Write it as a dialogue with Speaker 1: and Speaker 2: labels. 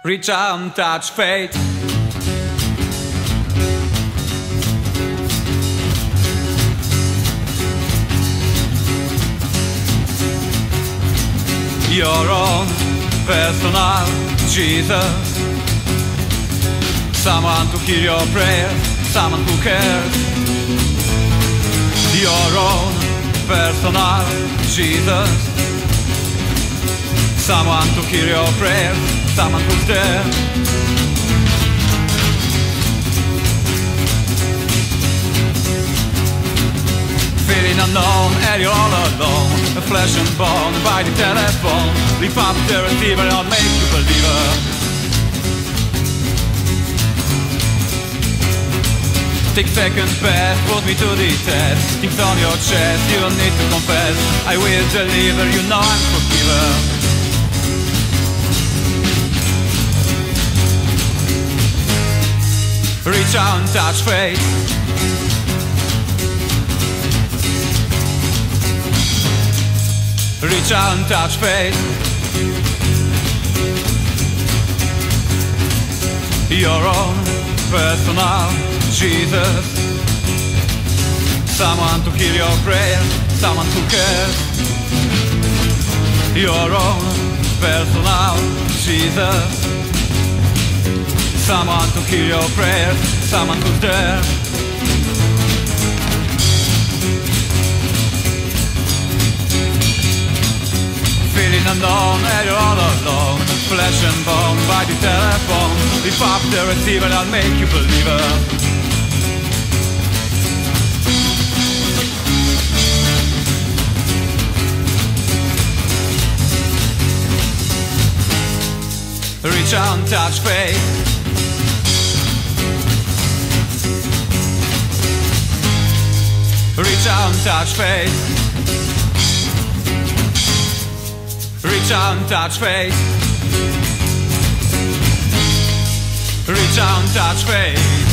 Speaker 1: Reach out and touch fate. Your own personal Jesus. Someone to hear your prayers, someone who cares. Your own personal Jesus. Someone to hear your prayers, someone who's there. Feeling unknown and you're all alone, a flesh and bone by the telephone. Lift up the receiver, I'll make you believer. Take second best, put me to the test. Things on your chest, you don't need to confess. I will deliver, you know I'm forgiver. Reach out and touch fate. Reach out and touch fate. Your own personal Jesus. Someone to hear your prayers, someone who cares. Your own personal Jesus. Someone to hear your prayers, someone who's there. Feeling unknown and you're all alone, flesh and bone by the telephone. Lift up the receiver, I'll make you believer. Reach out and touch fate. Reach out and touch fate. Reach out and touch fate. Reach out and touch fate.